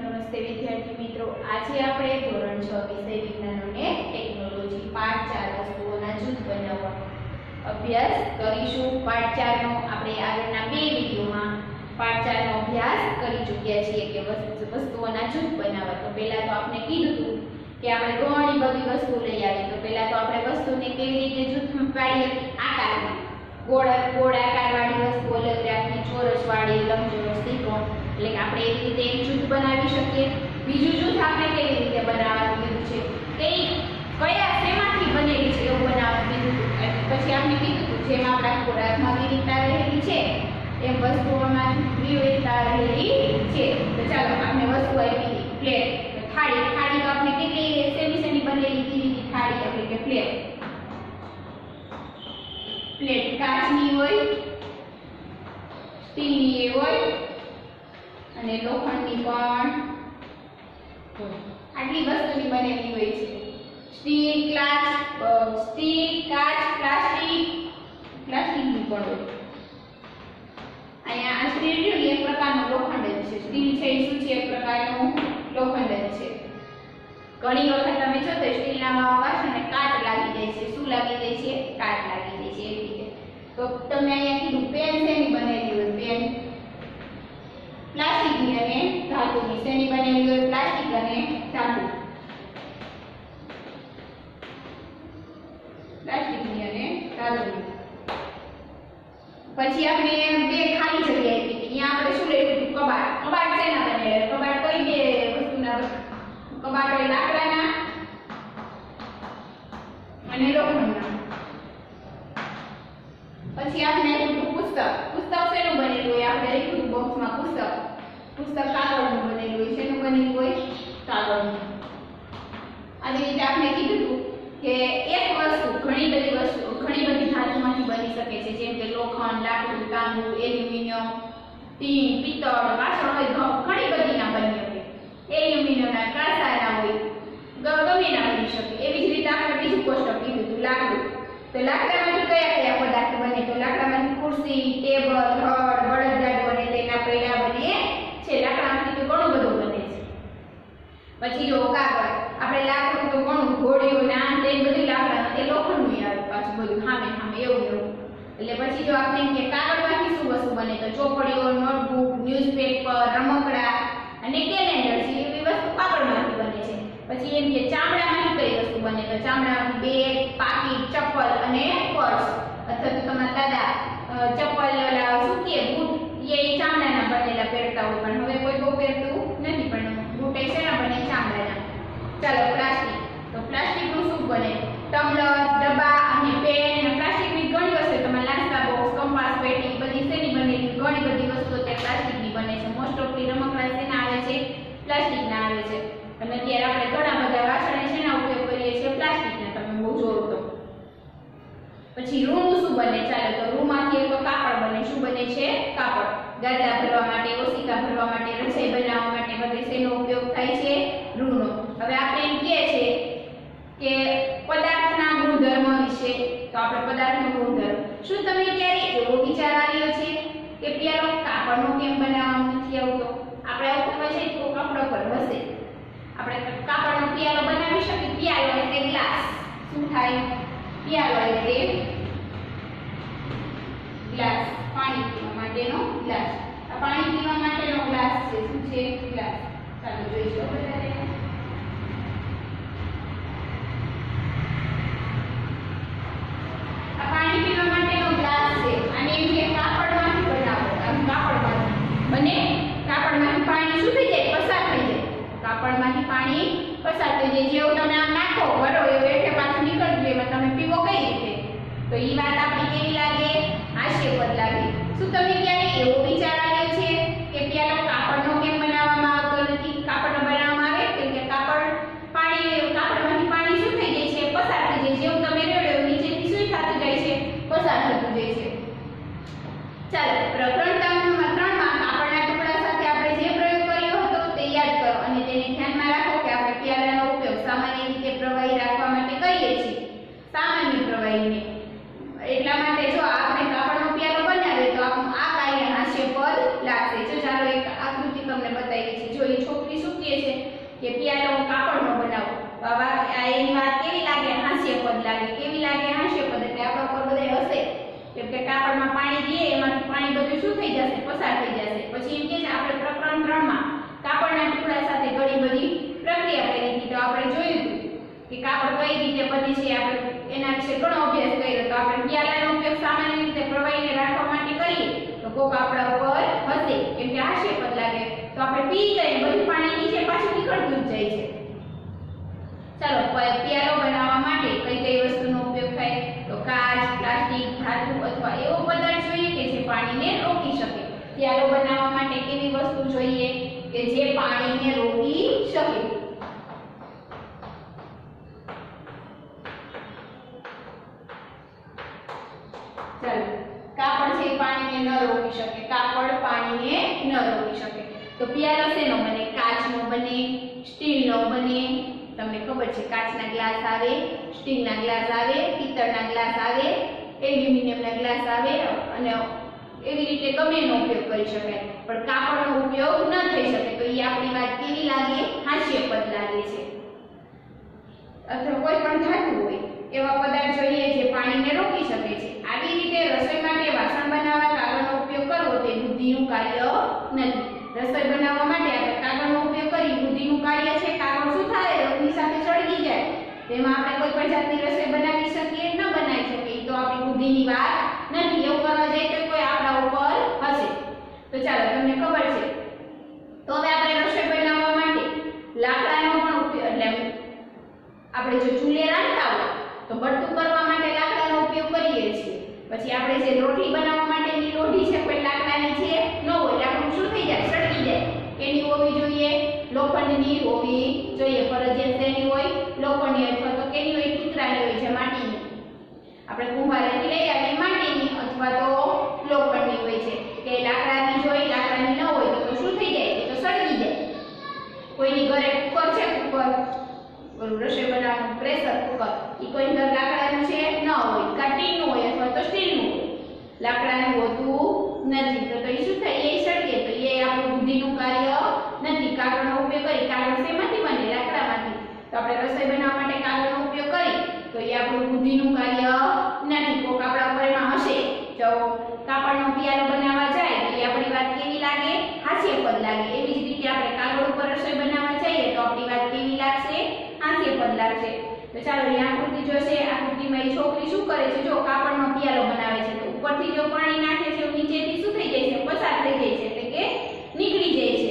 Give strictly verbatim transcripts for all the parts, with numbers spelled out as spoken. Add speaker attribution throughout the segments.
Speaker 1: નમસ્તે વિદ્યાર્થી મિત્રો, આજે આપણે ધોરણ છ વિષય વિજ્ઞાન અને ટેકનોલોજી પાઠ ચાર વસ્તુઓના જૂથ બનાવવા અભ્યાસ કરીશું। પાઠ ચાર નો આપણે આગળના બે વિડિયોમાં પાઠ ચાર નો અભ્યાસ કરી ચૂક્યા છીએ કે વસ્તુઓના જૂથ બનાવવા। તો પહેલા તો આપણે કીધું હતું કે આપણે ઘણી બધી વસ્તુ લઈ આવી, તો પહેલા તો આપણે વસ્તુને કેવી રીતે જૂથમાં પાડીએ, આકારમાં ગોળ ગોળ આકારવાળી વસ્તુ અલગ રાખી, ચોરસવાળી, લંબચોરસ, ત્રિકોણ, એટલે કે આપણે એવી રીતે એક જૂથ બનાવી શકીએ। બીજું જૂથ આપણે કેવી રીતે બનાવવાનું કીધું છે, કે કયા શેમાંથી બનેલી છે એવું બનાવવાનું કીધું હતું। પછી આપણે કીધું હતું જેમ આપણા ખોરાકમાં વિવિધતા રહેલી છે એમ વસ્તુઓમાં વિવિધતા રહેલી છે। તો ચાલો આપણે વસ્તુ આપી પ્લેટ, થાળી, થાળી તો આપણે કેટલી શેની શેની બનેલી કીધી, થાળી એટલે કે પ્લેટ। પ્લેટ કાચની હોય, સ્ટીલની હોય અને લોખંડની પણ આટલી વસ્તુની બનેલી હોય છે। સ્ટીલ, ગ્લાસ, સ્ટીલ, કાચ, પ્લાસ્ટિક, પ્લાસ્ટિકની પણ હોય। અહીંયા આ સ્ટીલ છે એક પ્રકારનું લોખંડ જ છે। સ્ટીલ છે એ શું છે, એક પ્રકારનું લોખંડ જ છે। ઘણી વખત તમે જો તો સ્ટીલના વાસણને કાટ લાગી જાય છે। શું લાગી જાય છે? કાટ લાગી જાય છે એવી રીતે। તો તમને અહીંયા કીધું પેન શેની બનેલી હોય, પેન પ્લાસ્ટિકની અને ધાતુની। શેની બનેલી હોય? પ્લાસ્ટિક અને ધાતુ, પ્લાસ્ટિકની અને ધાતુની। પછી આપણે બે ખાલી જગ્યા આપી, અહીંયા આપણે શું લખ્યું હતું? કબાટ। કબાટ શેના બનેલા? કબાટ કઈ બે વસ્તુના? કબાટ હોય લાકડાના અને લોખંડના। પછી આપણે લખ્યું પુસ્તક। પુસ્તક શેનું બનેલું હોય? આપણે લખ્યું બોક્સમાં પુસ્તક। પુસ્તક કાગળનું બનેલું હોય। શેનું બનેલું હોય? કાગળનું। આવી રીતે આપણે કીધું હતું કે એક વસ્તુ ઘણી બધી વસ્તુ ઘણી બધી ધાતુમાંથી બની શકે છે, જેમ કે લોખંડ, લાકડું, તાંબુ, એલ્યુમિનિયમ, ટીન, પિત્તળ, વાસણ હોય ઘણી બધીના બની શકે। એલ્યુમિનિયમના, કાંસાના હોય, ગમે ના બની શકે। એવી જ રીતે આપણે બીજું કોષ્ટક કીધું હતું લાકડું। તો લાકડામાંથી કયા કયા પદાર્થ બને? તો લાકડામાંથી ખુરશી, ટેબલ, હળ, બળદગાડું અને તેના પૈડા બને છે। લાકડામાંથી તો ઘણું બધું બને છે। પછી જો કાગળ, આપણે લાકડું તો ઘણું ઘોડીઓ ને આમ તેમ બધું લાકડાનું, તે લોખંડનું આવે પાછું બધું સામે સામે એવું એવું। એટલે પછી જો આપણે એમ કે કાગળમાંથી શું વસ્તુ બને, તો ચોપડીઓ, નોટબુક, ન્યૂઝપેપર, રમકડા અને કેલેન્ડર છે એવી વસ્તુ કાગળમાંથી બને છે। પછી એમ કે ચામડામાંથી કઈ વસ્તુ બને, તો ચામડામાંથી બેગ, પાકીટ, ચપ્પલ અને પર્સ, અથવા તો તમારા દાદા ચપ્પલ ઓલા શું કે બૂટ એ ચામડાના બનેલા પહેરતા હોય, પણ હવે કોઈ બહુ પહેરતું નથી, પણ બૂટ એ શેના બને? ચામડાના। ચાલો પ્લાસ્ટિક, તો પ્લાસ્ટિકનું શું બને? ટમ્બલર, ડબ્બા અને પેન। પ્લાસ્ટિકની ઘણી વસ્તુ, તમારા નાસ્તા બોક્સ, કંપાસ, પેટી બધી શેની બનેલી? ઘણી બધી વસ્તુઓ તે પ્લાસ્ટિકની બને છે। મોસ્ટ ઓફલી રમકડા શેના આવે છે? પ્લાસ્ટિકના આવે છે। અને અત્યારે આપણે ઘણા બધા વાસણે શેના ઉપયોગ કરીએ છીએ? પ્લાસ્ટિકના, તમે બહુ જોવો તો। પછી રૂનું શું બને? ચાલો તો રૂમાંથી એક તો કાપડ બને। શું બને છે? કાપડ। ગાદલા ભરવા માટે, ઓશિકા ભરવા માટે, રસોઈ બનાવવા માટે બધે શેનો ઉપયોગ થાય છે? રૂનો। હવે આપણે એમ કહે છે કે પદાર્થના ગુણધર્મ વિશે, તો આપણે પદાર્થનો ગુણધર્મ, શું તમે ક્યારે એવો વિચાર આવ્યો છે કે પેલો કાપડનો કેમ બનાવવામાં નથી આવતો? આપણે આવું કરવા છે તો કાપડ પર હશે, આપણે કાપડનો પિયાલો બનાવી શકીએ। પિયાલો એટલે ગ્લાસ। શું થાય? પિયાલો એટલે ગ્લાસ, પાણી પીવા માટેનો ગ્લાસ। આ પાણી પીવા માટેનો ગ્લાસ છે। શું છે? ગ્લાસ। ચાલો જોઈશું વધારે। આ પાણી પીવા માટેનો ગ્લાસ છે અને એમ કે કાપડમાંથી બનાવો। આમ કાપડમાંથી બને, કાપડમાંથી પાણી શું થઈ જાય? પસાર થઈ જાય। કાપડમાંથી પાણી પસાર થઈ જાય। જેવું તમે આમ નાખો ભરો એવું એટલે પાછું નીકળતું, એમાં તમે પીવો કઈ રીતે? તો એ વાત આપણી કેવી લાગે? હાસ્યપદ લાગે। શું તમે ક્યારે એવો વિચાર આવ્યો છે કે પેલો કાપડનો કેમ બનાવવામાં આવતો નથી? કાપડનો બનાવવામાં આવે કેમ કે કાપડ પાણી કાપડમાંથી પાણી શું થઈ જાય છે? પસાર થઈ જાય। જેવું તમે રેડો એવું નીચેથી શું થતું જાય છે? પસાર થતું જાય છે। ચાલો પ્રકરણ ત્રણ માં કાપડના ટુકડા સાથે આપણે જે પ્રયોગ કર્યો હતો તે યાદ કરો અને તેને ધ્યાનમાં રાખો કે આપણે પિયાલાનો ઉપયોગ સામાન્ય રીતે કેમ કે કાપડમાં પાણી દઈએ એમાંથી પાણી બધું શું થઈ જશે, પસાર થઈ જશે. પછી એમ કે છે આપણે પ્રકરણ ત્રણ માં કાપડના ટુકડા સાથે ઘણી બધી પ્રક્રિયા કરી હતી. તો આપણે જોયું કે કાપડ કઈ રીતે બને છે, આપણે એના વિશે ઘણો અભ્યાસ કર્યો. તો આપણે પ્યાલાનો ઉપયોગ સામાન્ય રીતે પ્રવાહીને રાખવા માટે કરીએ તો કોક આપણા ઉપર હશે કેમ કે હાસ્યાસ્પદ લાગે. તો આપણે પી જઈએ બધું પાણી નીચે પાછું નીકળતું જ જાય છે. ચાલો પ્યાલો બનાવવા માટે કઈ કઈ વસ્તુનો ઉપયોગ થાય? તો કાચ, પ્લાસ્ટિક, ધાતુ અથવા એવો પદાર્થ જોઈએ કે જે પાણીને રોકી શકે. પ્યાલો બનાવવા માટે કેવી વસ્તુ જોઈએ કે જે પાણીને રોકી શકે? ચાલો કાપડ છે પાણીને ન રોકી શકે. કાપડ પાણીને ન રોકી શકે. તો પ્યાલો શેનો બને? કાચનો બને, સ્ટીલનો બને. તમને ખબર છે કાચના ગ્લાસ આવે, સ્ટીલના ગ્લાસ આવે, પિત્તળના ગ્લાસ આવે, એલ્યુમિનિયમના ગ્લાસ આવે અને એવી રીતે ગમે એનો ઉપયોગ કરી શકાય. પણ કાપડનો ઉપયોગ ન થઈ શકે. તો એ આપણી વાત કેવી લાગે? હાસ્યાસ્પદ લાગે છે. અથવા કોઈ પણ ધાતુ હોય એવા પદાર્થ જોઈએ જે પાણીને રોકી શકે છે. આવી રીતે રસોઈ માટે વાસણ બનાવવા કાગળનો ઉપયોગ કરવો તે બુદ્ધિનું કાર્ય નથી. રસોઈ બનાવવા માટે આપણે કાગળનો ઉપયોગ કરી બુદ્ધિનું કાર્ય છે. કાગળ શું થાય? રસોઈ સાથે સળગી જાય. તેમાં આપણે કોઈ પણ જાતની રસોઈ બનાવી શકીએ ન બનાવી શકીએ તો આપણી બુદ્ધિની વાત નથી. એવું કરવા જાય તો કોઈ આપણા ઉપર હશે. તો ચાલો તમને ખબર છે. તો હવે આપણે રસોઈ બનાવવા માટે લાકડાનો પણ ઉપયોગ એટલે આપણે જો ચૂલે રાંધતા હોય તો ભઠ્ઠું કરવા માટે લાકડાનો ઉપયોગ કરીએ છીએ. પછી આપણે જે રોટલી બનાવવા માટેની લોઢી છે કોઈ લાકડાની છે ન હોય, લાકડું શું થઈ જાય? સળગી જાય. એની હોવી જોઈએ? લોખંડની હોવી જોઈએ. ફરજિયાત તેની હોય લોખંડની અથવા તો કેની હોય? ઠીકરાની હોય છે, માટીની. આપણે કુંભારેથી લઈ આવીએ માટીની અથવા તો લોખંડની હોય છે. કે લાકડાની જોઈ લાકડાની ન હોય તો શું થઈ જાય? એ તો સળગી જાય. કોઈની ઘરે કુકર છે, કુકર રસોઈ બનાવવાનું પ્રેશર કુકર ઈ કોઈ ઘર લાકડાનું છે ન હોય, કાટીનું હોય અથવા તો સ્ટીલનું હોય. લાકડાનું હોતું નથી. તો તો એ શું થાય? એ સળગે. તો એ આપણું બુદ્ધિનું કાર્ય નથી. કાગળનો ઉપયોગ કરી. કાગળ શેમાંથી બને? લાકડામાંથી. તો આપણે રસોઈ બનાવવા માટે કાગળનો ઉપયોગ કરી તો એ આપણું બુદ્ધિનું કાર્ય નથી. કોક આપણા ઉપર એમાં હશે. જો કાપડનો પિયાલો બનાવવા જાય તો એ આપણી વાત કેવી લાગે? હાસ્યાસ્પદ લાગે. એવી જ રીતે આપણે કાગળ ઉપર રસોઈ બનાવવા જઈએ તો આપણી વાત કેવી લાગશે? હાસ્યાસ્પદ લાગશે. તો ચાલો અહીં આકૃતિ જોશે. આકૃતિમાં એ છોકરી શું કરે છે? જો કાપડનો પિયાલો બનાવે છે તો ઉપરથી જો પાણી નાખે છે નીચેથી શું થઈ જાય છે? પસાર થઈ જાય છે એટલે કે નીકળી જાય છે.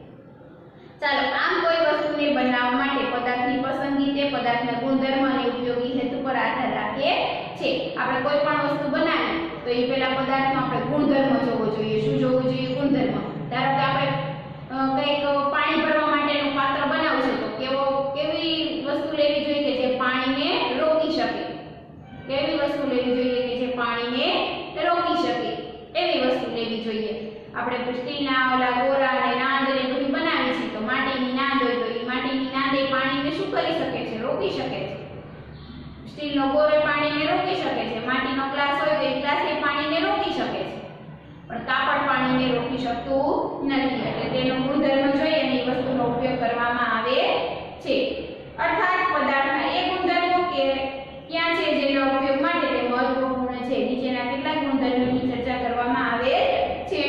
Speaker 1: ચાલો આમ કોઈ વસ્તુને બનાવવા માટે પદાર્થની પસંદગી તે પદાર્થના ગુણધર્મ અને ઉપયોગી હેતુ પર આધાર રાખે છે. આપણે કોઈ પણ વસ્તુ બનાવી તો એ પહેલા પદાર્થનો આપણે ગુણધર્મ જોવો જોઈએ. શું જોવું જોઈએ? ગુણધર્મ. ધારો કે આપણે કંઈક પાણી ભરવા માટેનું પાત્ર બનાવશે તો કેવો કેવી વસ્તુ લેવી જોઈએ કે જે પાણીને રોકી શકે? કેવી વસ્તુ લેવી જોઈએ કે જે પાણીને રોકી શકે? એવી વસ્તુ લેવી જોઈએ. આપણે સ્ટીલના ઓલા ગોરા અને નાંદ ને બધું બનાવી છે તો માટીની નાંદ હોય તો એ માટીની નાંદ એ પાણીને શું કરી શકે છે? રોકી શકે છે. સ્ટીલનો ગોરો પાણીને રોકી શકે છે. માટીનો ગ્લાસ હોય તો એ ગ્લાસ એ પાણીને રોકી શકે છે. પણ કાપડ પાણીને રોકી શકતું નથી. એટલે તેનો ગુણધર્મ જોઈએ અને એ વસ્તુનો ઉપયોગ કરવામાં આવે છે. અર્થાત પદાર્થના એ ગુણધર્મો કે ક્યાં છે જેનો ઉપયોગ માટે તે મહત્વપૂર્ણ છે. નીચેના કેટલાક ગુણધર્મોની ચર્ચા કરવામાં આવે છે.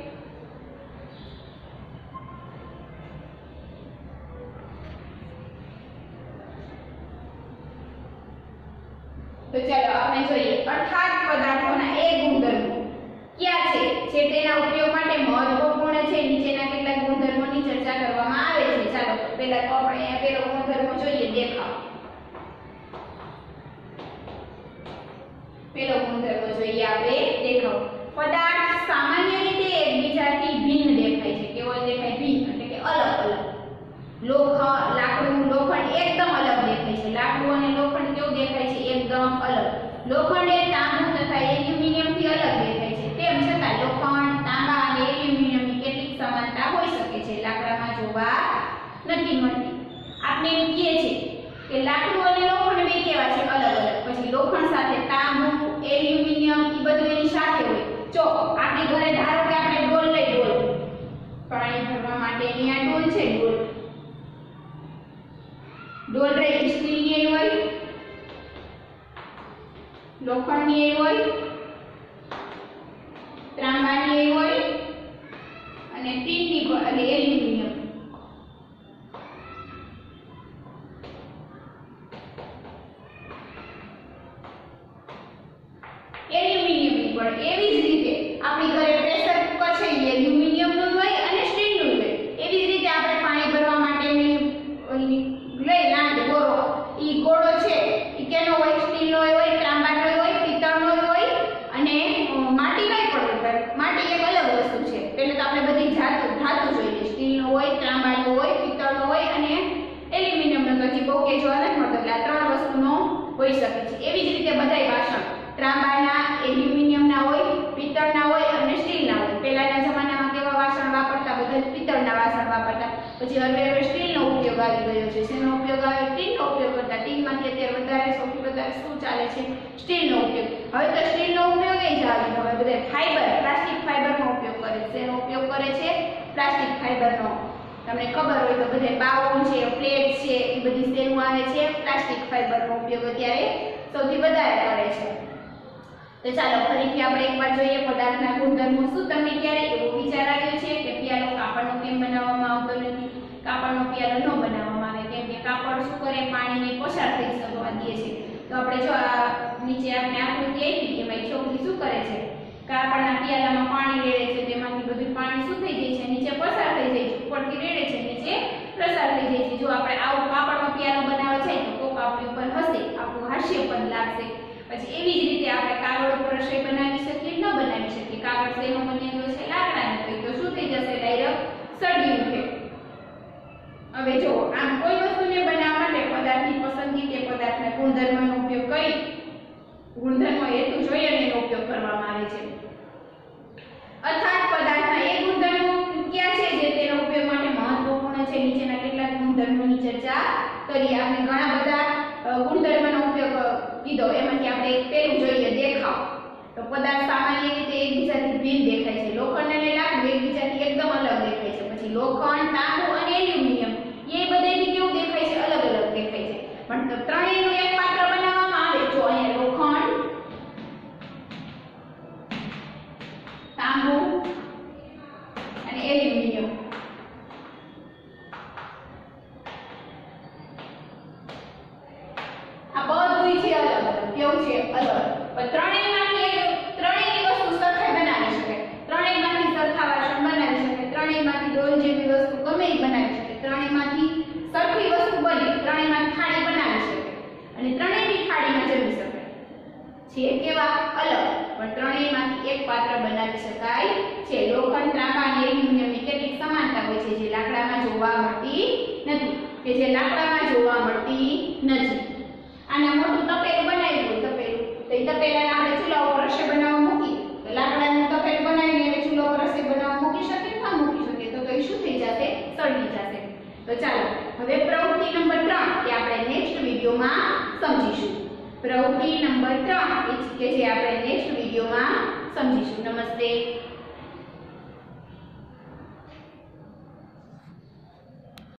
Speaker 1: તો ચાલો આપણે જોઈએ. અર્થાત પદાર્થોના એ ગુણધર્મો ક્યાં છે જે તેના ઉપયોગ માટે મહત્વપૂર્ણ છે. નીચેના કેટલાક ગુણધર્મોની ચર્ચા કરવામાં આવે છે. ચાલો પહેલા તો આપણે અહીંયા પહેલો ગુણધર્મ જોઈએ દેખાવ. પહેલો ગુણધર્મ જોઈએ આપણે દેખાવ. પદાર્થ સામાન્ય રીતે એકબીજાથી ભિન્ન દેખાય છે. કેવો દેખાય? ભિન્ન એટલે કે અલગ અલગ. લોખંડ, લાકડું, લોખંડ એકદમ અલગ દેખાય છે. લાકડું અને લોખંડ કેવું દેખાય છે? એકદમ અલગ. લોખંડ એ તાંબુ તથા એલ્યુમિનિયમથી અલગ દેખાય છે. તેમ છતાં લોખંડ, તાંબા અને એલ્યુમિનિયમની કેટલીક સમાનતા હોઈ શકે છે. લાકડામાં જોવા નથી મળતી. આપણે એમ કહીએ છીએ કે લાકડું અને લોખંડ બે કેવા છે? અલગ અલગ. પછી લોખંડ સાથે તાંબુ, એલ્યુમિનિયમ એ બધું એની સાથે હોય. જો આપણી ઘરે ધારો કે આપણે ડોલ લઈ ડોલ પાણી ભરવા માટેની આ ડોલ છે. ડોલ ડોલ રે સ્ટીલની હોય, લોખંડની હોય ત્રાંબાની હોય અને ટીનની એટલે એલ્યુમિનિયમ. એલ્યુમિનિયમની પણ એવી જ રીતે આપણી ઘરે પ્રેશર કુકર છે એ એલ્યુમિનિયમનું હોય અને સ્ટીલનું હોય. એવી જ રીતે આપણે પાણી ભરવા માટેની લઈ લાંદ ગોળો, ઈ ગોળો છે ઈ કેનો હોય? સ્ટીલનો હોય, ત્રાંબાનો હોય, પિત્તળનો હોય અને માટીનો પણ હોય. માટી એક અલગ વસ્તુ છે. એટલે તો આપણે બધી ધાતુ ધાતુ જોઈએ. સ્ટીલનો હોય, ત્રાંબાનો હોય, પિત્તળનો હોય અને એલ્યુમિનિયમનો તો હજી બહુ કે જોવા નથી મળતો. એટલે આ ત્રણ વસ્તુનો હોઈ શકે છે. એવી જ રીતે બધાય વાસણ ત્રાંબાના, એલ્યુમિનિયમના હોય, પિત્તળના હોય અને સ્ટીલના હોય. પહેલાના જમાનામાં કેવા વાસણ વાપરતા? બધા પિત્તળના વાસણ વાપરતા. પછી હવે હવે સ્ટીલનો ઉપયોગ આવી ગયો છે. શેનો ઉપયોગ આવે? ટીનનો ઉપયોગ કરતા. ટીનમાંથી અત્યારે વધારે સૌથી વધારે શું ચાલે છે? સ્ટીલનો ઉપયોગ. હવે તો સ્ટીલનો ઉપયોગ એ જ આવે. હવે બધા ફાઈબર, પ્લાસ્ટિક ફાઈબરનો ઉપયોગ કરે છે. શેનો ઉપયોગ કરે છે? પ્લાસ્ટિક ફાઈબરનો. તમને ખબર હોય તો બધે બાઉલ છે, પ્લેટ છે, એ બધી શેનું આવે છે? પ્લાસ્ટિક ફાઈબરનો ઉપયોગ અત્યારે સૌથી વધારે કરે છે. તો ચાલો ફરીથી આપણે એકવાર જોઈએ પદાર્થના ગુણધર્મો. શું તમને ક્યારે એવો વિચાર આવ્યો છે કે પિયાલો કાપડનો કેમ બનાવવામાં આવતો નથી? કાપડનો પિયાલો ન બનાવવામાં આવે કેમ કે કાપડ શું કરે? પાણીને પસાર થઈ શકવા દે છે. તો આપણે જો આ નીચે આપણે આકૃતિ આપી એમાં છોકરી શું કરે છે? કાપડના પિયાલામાં પાણી રેડે છે. તેમાંથી બધું પાણી શું થઈ જાય છે? નીચે પસાર થઈ જાય છે. ઉપરથી રેડે છે, નીચે પ્રસાર થઈ જાય છે. જો આપણે આવો કાપડનો પિયાલો બનાવવા જાય તો કોક આપણી ઉપર હસે, આપણું હાસ્ય પણ લાગશે. પછી એવી જ રીતે આપણે કાગળ ઉપર રસોઈ બનાવી શકીએ? ન બનાવી શકીએ. કાગળ શેનો બનેલો છે? લાકડાનો. તો શું થઈ જશે? ડાયરેક્ટ સળગી ઉઠે. હવે જો આમ કોઈ વસ્તુને બનાવવા માટે પદાર્થની પસંદગી કે પદાર્થના ગુણધર્મનો ઉપયોગ કરી ગુણધર્મો હેતુ જોઈ અને એનો ઉપયોગ કરવામાં આવે છે. અર્થાત પદાર્થના એ ગુણધર્મો ક્યાં છે જે તેનો ઉપયોગ માટે મહત્વપૂર્ણ છે? નીચેના કેટલાક ગુણધર્મોની ચર્ચા કરી. આપણે ઘણા બધા ગુણધર્મનો ઉપયોગ કીધો. એમાંથી આપણે એક પેલું જોઈએ દેખાવ. તો પદાર્થ સામાન્ય રીતે એકબીજાથી ભિન્ન દેખાય છે. લોખંડ અને લાકડું એકબીજાથી એકદમ અલગ દેખાય છે. પછી લોખંડ, તાંબુ અને એલ્યુમિનિયમ એ બધાથી કેવું દેખાય છે? અલગ અલગ દેખાય છે. પણ ત્રણેયનું એક પાત્ર બનાવવામાં આવે. જો અહીંયા લોખંડ, તાંબુ અને એલ્યુમિનિયમ. આ બધું છે અલગ અલગ. કેવું છે? અલગ. પણ ત્રણેયમાંથી એક ત્રણેયની વસ્તુ સરખા બનાવી શકે. ત્રણેયમાંથી સરખા વાસણ બનાવી શકે. ત્રણેયમાંથી ડોલ જેવી વસ્તુ ગમે એ બનાવી શકે. ત્રણેયમાંથી સરખી વસ્તુ બને. ત્રણેયમાંથી થાળી બનાવી શકે અને ત્રણેયની થાળીમાં જમી શકે. છે કેવા? અલગ. પણ ત્રણેયમાંથી એક પાત્ર બનાવી શકાય છે. લોખંડ, ત્રાંબા અને એલ્યુમિનિયમની કેટલીક સમાનતા હોય છે જે લાકડામાં જોવા મળતી નથી. કે જે લાકડામાં જોવા મળતી નથી. આના મોટું તપેલું બનાવ્યું હોય, તપેલું તો એ તપેલાને આપણે ચૂલા ઉપર રસોઈ બનાવવા મૂકી તો લાકડાનું તપેલું બનાવીને એને ચૂલા ઉપર રસોઈ બનાવવા મૂકી શકીએ? ના મૂકી શકીએ. તો તો એ શું થઈ જશે? સળગી જશે. તો ચાલો હવે પ્રવૃત્તિ નંબર ત્રણ એ આપણે નેક્સ્ટ વિડીયોમાં સમજીશું. પ્રવૃત્તિ નંબર ત્રણ કે જે આપણે નેક્સ્ટ વિડીયોમાં સમજીશું. નમસ્તે.